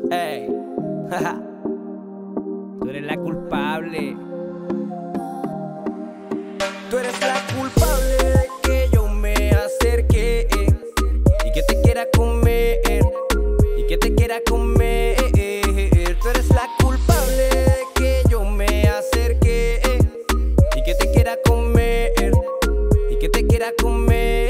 Ey, jaja, tú eres la culpable. Tú eres la culpable de que yo me acerque y que te quiera comer, y que te quiera comer. Tú eres la culpable de que yo me acerque y que te quiera comer, y que te quiera comer.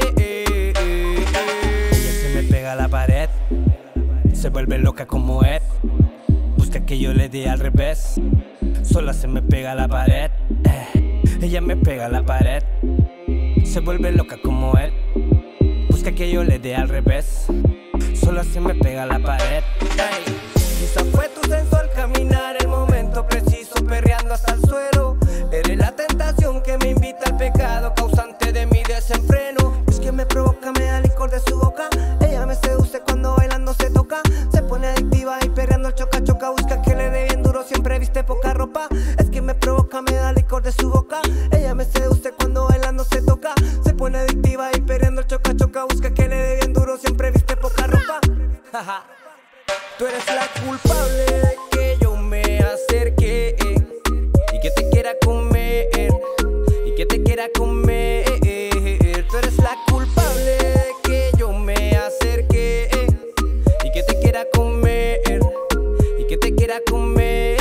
Ella se me pega a la pared, se vuelve loca como Ed. Busca que yo le dé al revés, sola se me pega a la pared. Ella me pega a la pared, se vuelve loca como él. Busca que yo le dé al revés, sola se me pega a la pared. Ey, quizá fue tu senso al caminar, el momento preciso, perreando hasta el suelo. Eres la tentación que me invita al pecado, causante de mi desenfreno. Es que me provoca, me da licor de su boca. Ella me seduce cuando bailando se toca. Se pone adictiva y perreando el choca choca. Busca que le dé bien duro, siempre viste poca ropa. Es que me provoca, me da licor de su boca. Ella me seduce cuando bailando se toca. Se pone adictiva y perreando el choca choca. Busca que le dé bien duro, siempre viste poca ropa. Tú eres la culpable de que yo me acerque y que te quiera comer, y que te quiera comer. Tú eres la culpable de que yo me acerque y que te quiera comer, y que te quiera comer.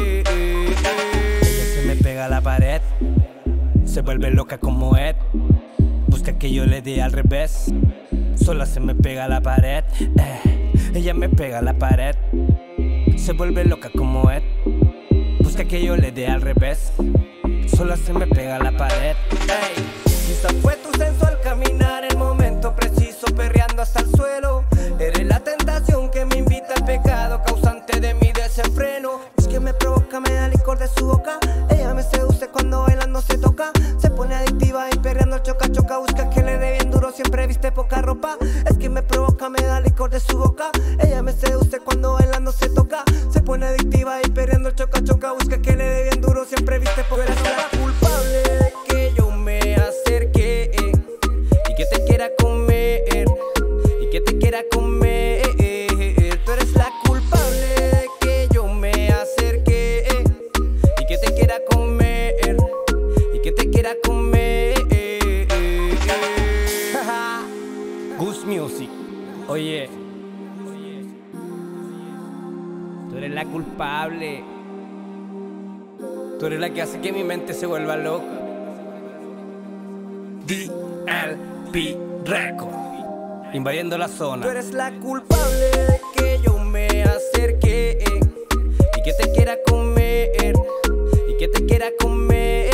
Ella se me pega a la pared, se vuelve loca como Ed. Busca que yo le dé al revés, sola se me pega a la pared. Ella me pega a la pared, se vuelve loca como Ed. Busca que yo le dé al revés, sola se me pega a la pared. Ey, quizá fue tu senso al caminar, el momento preciso, perreando hasta el suelo. Eres la tentación que me invita al pecado, causante de mi desenfreno. Es que me provoca, me da licor de su boca. Ella me seduce cuando bailando se toca. Se pone adictiva y perreando el choca choca. Busca que le dé bien duro, siempre viste poca ropa. Es que me provoca, me da licor de su boca. Ella me seduce cuando bailando se toca. Se pone adictiva y perreando el choca choca. Busca que le dé bien duro, siempre viste poca ropa. Tú eres la culpable de que yo me acerque y que te quiera comer, y que te quiera comer. Tú eres la culpable de que yo me acerque y que te quiera comer, y que te quiera comer. Goose Music. Oye, tú eres la culpable. Tú eres la que hace que mi mente se vuelva loca. DLP Record, invadiendo la zona. Tú eres la culpable de que yo me acerque y que te quiera comer, y que te quiera comer.